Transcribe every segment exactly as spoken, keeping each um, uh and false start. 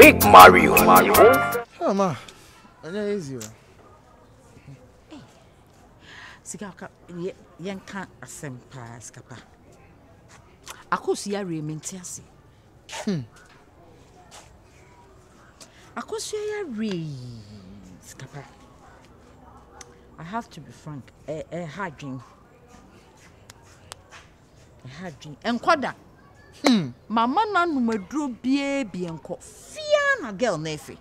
Big Mario. Oh ma, anya easy. Sikapa yen kan asempa sikapa. Akosi ya rementi ase. Hmm. Akosi ya re sikapa. I have to be frank. Eh eh hard dream. A hard dream. Enkoda. Hmm. Mama na numaduro bie bie enko. Fia na girl na efe.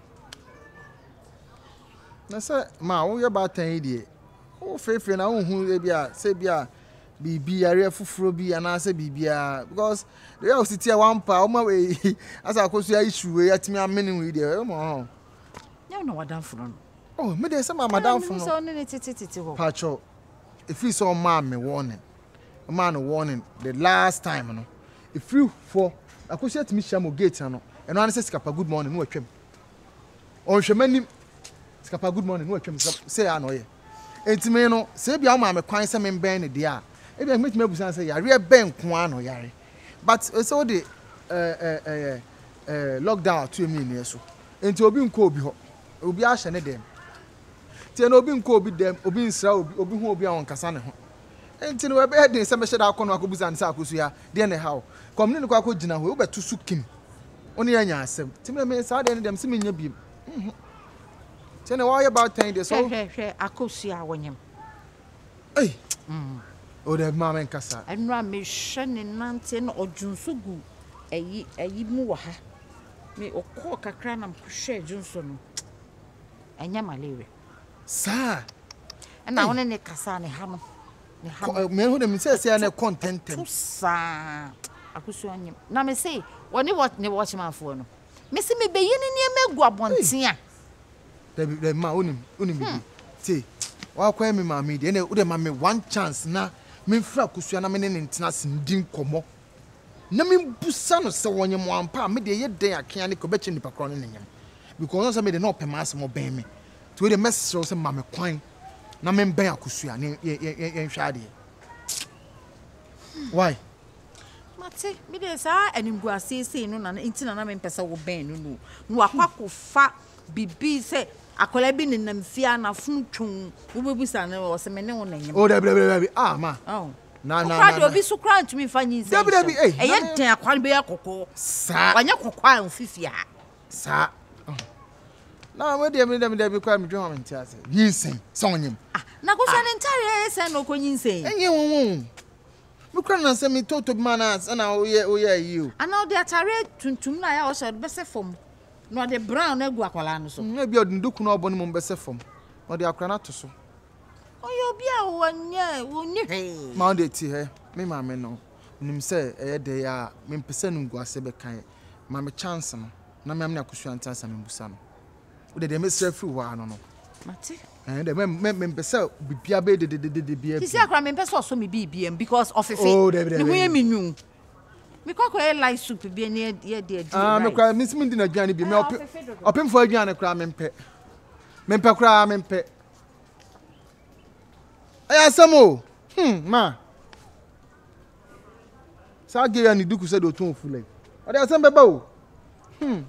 Na say ma wo ye ba tan die. Wo fefe na wo hu e bia se bia bibi yare fufuro bi ana se bibia because the way city one pa o ma we as akoso ya issue we atimi amene we die mo ho. Ya na wadan furo no. Oh, me dey say ma madam furo no. So ne tititi ho. Pacho. If you saw ma me warning. Man warning the last time no. If you for akoso atimi shamo gate no. Eno an say Sikapa good morning no atwam. On hwemanim Sikapa good morning no atwam say ya no ye. Entime no say bia ma me kwan say me ben ne de a e bia metime busan say yare ben ko ano yare but so the eh eh eh eh lockdown to me ne so enti obi nko obi ho obi a hye ne dem tie na obi nko obi dem obi nsra obi obi hu obi a won kasa ne ho enti no we be den say me hye da akono akobusan say akosu ya de ne how community ko akogina ho obeto su kim oni anya asem time me say de ne dem se me nya biem mhm tie na why about ten days so hwe hwe akosu a wonyem eh mm o de mama en kasa enra me hwe ne nante na odwunsogu eyi eyi mu wa ha me okọ kakra na mhwe adwunso no enya malaria sa na wona ne kasa ne ha no ne ha me hu dem say say na contentem sa akosu anyem na me say woni what ne watch man fo no me say me beyi ne ne megu abonten a de ma onim onim bi ti wa kwa me ma me de na wo de ma me one chance na me fra kusua na me ne ntena sindin komo na me busa no se wonye mo ampa me de ye den akea ne ko be chi nipa kro ne nyem because no say me de no pema asem ben me to the message say ma me kwan na me ben akusua ne ye ye hwa de why mate me de sa animgu asese no na ntina na me pesa wo ben no no no akwako fa bibi se akola bi nenam fia na funu twon wo bebusa na wo se me ne wo nanyem oh da bla bla bla ah ma oh na na na na obi so kra ntumi fa nyin se da bla bi eh eye den akwa be yakoko sa wanya kokwa an fifia sa na mo de me de me de bi kwa me dwon amenti ase yinsen sa onyem ah na ko sha ne ntare ese no ko yinsen enye won me kra na se me toto bi mana na oye oye yi o ana o de atare tuntum na ya o sha be se fom no de brown na gu akwala no so na bi odunduku na oboni mo be se fom o de akra na to so oyo bia wonye wonye he ma de ti he me ma me no nim se eye de ya me mpese nu gu ase be kan ma me chance no na me am na kusua ntansa me busa no o de de me sra free wa no no mate eh de me me mpese bibia be de de de de bia ti si akra me mpese so me bibia because of fefe oh de de me hu eminwu me kwa kwa light soup bi ne ye de ah me kwa me sim ndi na aduane bi me opem fo aduane kra me mpe me mpe kra me mpe aya samo hmm ma sa ge ya ni duku se do tun fule o de asem beba o hmm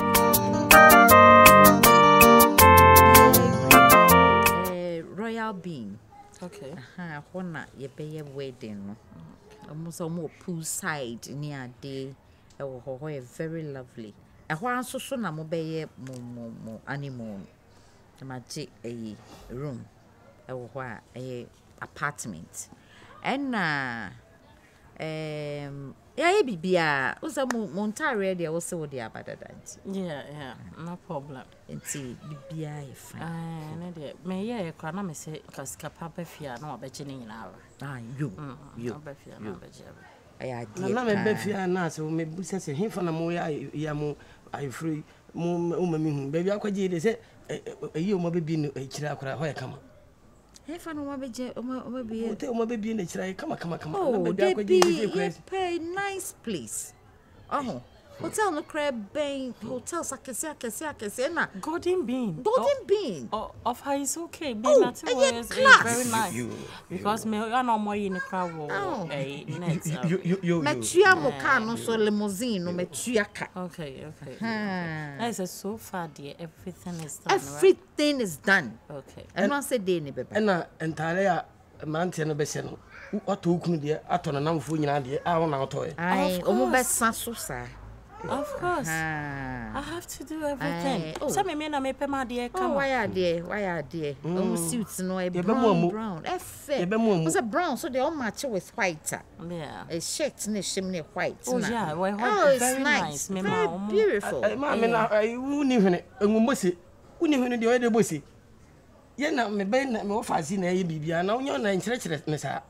eh royal bean okay aha hona ye be ye wedding no almost more poolside near day e wo ho ho very lovely e ho anso so na mo be ye mo mo mo animal ma je e room e wo ho a e apartment and na um ya ye bibia o se mo montare de wo se wo de abadadanti yeah yeah no problem enti bibia e fine ah na de me ye kwa na me se Sikapa ba fia na obeche ni nyina ah you you ba fia na obeche aya na na me ba fia na se me busa se himfa na mo ya ya mo ai free mo o mami hu baby akwaje de se eyi o mo be bi no ekira akora ho ya kama himfa no mo beje o mo be o te o mo be bi na ekira kama kama kama na baby akwaje de pay nice place oh Hotel no crab bang, hotel sakese akese akese na. Golden bean. Golden bean. Oh, of her is okay. Bean Oh, nothing and yet was class. very nice. You- Because me I know more in the crowd. Oh. Eh, net. You you you. Metua mo car no so limousine no metua ka. Okay, okay. Hmm. That is so far, dear. Everything is done. Everything is done. Right? Okay. And one say day ni beba. Ɛna ntare a mante no bɛhyɛ no. Ɔtɔ okunu deɛ, atɔ na namfo nyina deɛ, a wo na ɔtɔɛ. Ai, Of omo course. besa so sa. Of course. I Ah. have to do everything. Aye. Oh. So me me na me pe ma dear Oh, come. why are there? Why are there? Omo suits no e Yɛbɛmu brown amu. brown. Efe. Yɛbɛmu amu. Was a brown so they all match with white. Yeah. A shirt ne shim ne white. Oh na. yeah, well, Oh, it's very nice. nice. Me Very ma, omo- beautiful. Ma me na wuni hwene, enwumbose. Wuni hwene deɛ ɔyɛ de bose. Yɛ na me bɛ na me wɔfa asi na ɛyɛ bibia na wonya na nkyerɛkyerɛ me saa.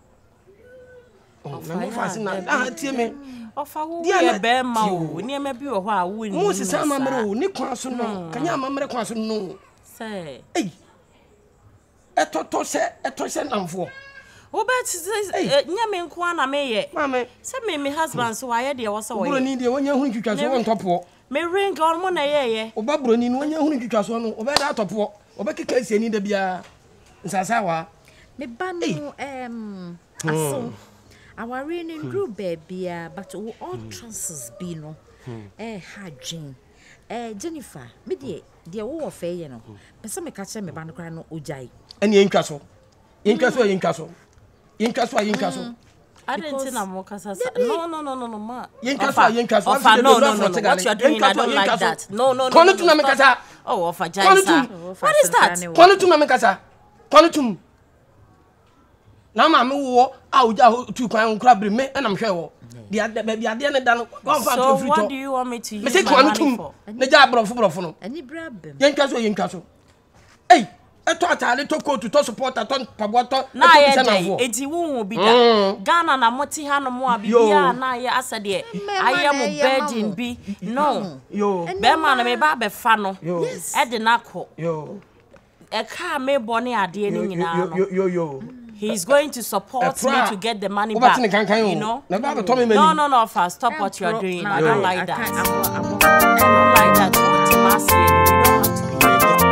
Oh, na me wɔfa asi na ah tie me. Ofa wo Dear ye na- be ma Tio. wo. Ni me bi wo ho a wo ni. Mo sisa amamere o, ni kwan so no. Kanya amamere kwan so no. Say. Ei. Ɛtɔtɔ sɛ ɛtɔ sɛ namfo. Wo bet nya me nko na me ye. Mame, Say me me husband so aye de wo so bro wo. ni deɛ wonya hunu twitwa so won tɔpoɔ. Me ring on mo na ye ye. Oba bro ni no wonya hunu twitwa so no, obɛda atɔpoɔ. Obɛkeka asiani da bia. Nsasa wa. Me ba no um aso. Our rain in drew baby, but all chances be no. Eh, hadjin. Eh, Jennifer, me dear, dear, wo of you know. But some catch me ban cry no ujai. Ɛne yɛntwa so. Yɛntwa so yɛntwa so. Yɛntwa so yɛntwa so. I didn't think I'm more kasa. No, no, no, no, no, ma. Yɛntwa so yɛntwa so. Ofa, no, no, no, no. What you are doing, I don't like that. No, no, no. Kwano tu na me kasa. Oh, Ofa Kwano Jaisa. tu. What is that? Kwano tu na me kasa. Kwano tu. Na ma me wo a oja tu kwan nkura bre me na me hwɛ wo. Dia ba bia de ne da no. Wan fa So to free what to. do you want me to Me use say my kwano money tu. for? Ne ja brofo brofo no. Any brabem. Yɛntwa so yɛntwa so. Ei, eto atale to coat to support aton pabo to. Na ye dey enti wo bi da Ghana na moti ha no mo a bibia na ye asade aye mo virgin bi no Yo. be ma na me ba be fa no Yes. e de na ko Yo. e ka me bone ade ni nyina no Yo yo yo. he's going to support me to get the money Over back to the can can you know Na ba to me mani. no no no fast stop what you are doing I don't like that I I'm don't like that what you must say we don't have to be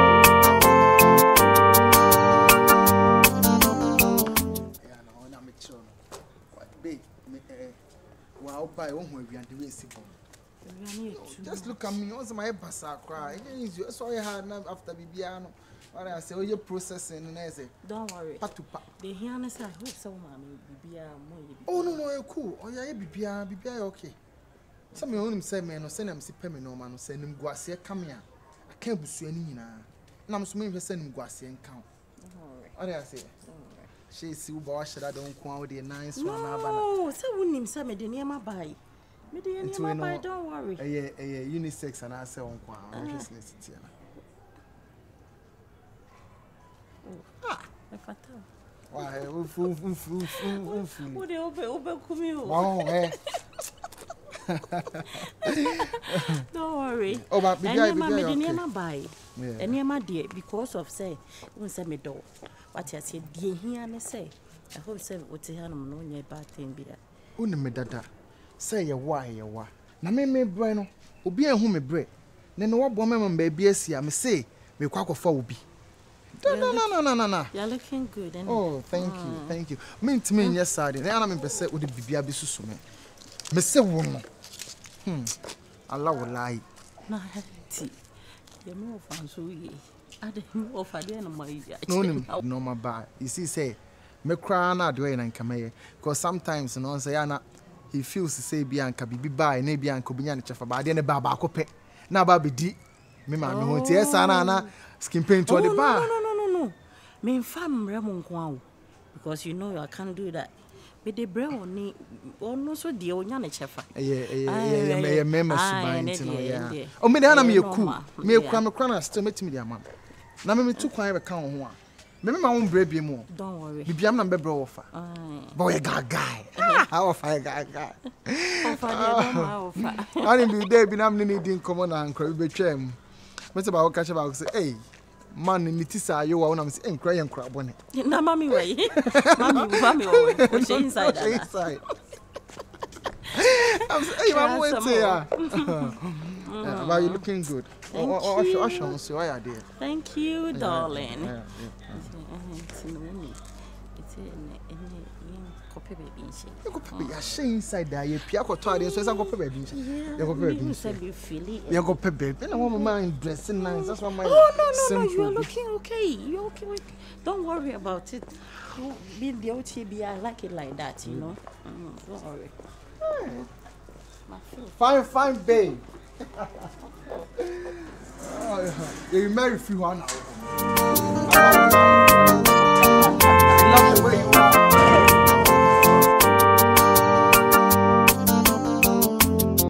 Wow, buy one who we are the way just look at me. Also, my basa cry. You saw your hand after Bibiano. What I say, oh, you're processing and I say, don't worry pat to pat. the here say who so mama bibia mo Oh, no, no, you're cool. Oh, yeah, Bibia, Bibia, okay. Some of them say, man, or send them see Pemmy no man, or send him Guasia come here. I can't be swinging now. And I'm swimming for sending Guasia and count. What do I say? She see what should I don't quote the nice one. no say wonim say me de niam buy me de niam buy don't worry Eh, eh, unisex and I say on qua. Consciousness. ah e fata Why, oof, oof, oof, oof, oof. wo de obe obe kumi o Wow, eh. don't worry Oh, but and Bibia, niam me de Bibia, niam buy yeah. and niam de because of say won say me do what I say de hia ne say I hope say what here no no nya bad thing bi da Uni me dada. Say ye wa ye wa. Na me me bre no. Obi ehun me bre. Ne no wabo me me baby asia me say me kwa kofa obi. No no no no no no. you're looking good and Oh, thank you. Thank you. Me ntime nya side. Na na me pese wo de bibia bi susu me. Me say wo no. Hmm. Allah will lie. na ti ye me ofan so ye ade me ofade na mai ya No nim no ma ba. You see say me cry na do na nka me because sometimes no say ya na he feels say bi anka bibi ba na bi anka obinya ne chefa ba de ne ba ba akopɛ na ba be di me ma me ho tie sa na na skin paint to the no, ba no no no no no me fam remo nko awo because you know I can't do that me de bre oni ono so de onya ne chefa eh eh eh me me me suban ne ti no de, ya de. o me na na me Eh, ku normal. me Yeah. kura me kura na still metimi di ama na me me tu kwan be kan ho a me me ma wo bre bi mu don't worry bibia am na be bre wo fa ai boy guy guy how fa guy guy ofa de do ma ofa ani bi dey bi na me ni di nkomo na nkra bi betwam me se ba wo ka che ba wo say eh man ni ti sa yo wa na me say nkra ye nkra bone na mami we mami mami we o she inside She that inside I'm saying, hey, I'm Handsome, waiting here. Yeah, but you're looking good. Thank oh, oh, you. Oh, oh, so why are there? Thank you, darling. Yeah, yeah, You go pay your shame inside there. You pay your toilet, so I go pay baby. You go pay baby. You go pay baby. I want my mind dressing nice. That's what my. Oh no no no! You are looking okay. You're okay. With, don't worry about it. You being the O T B, I like it like that. You know. Mm, don't worry. Fine, fine, babe. Oh, yeah. You marry free one.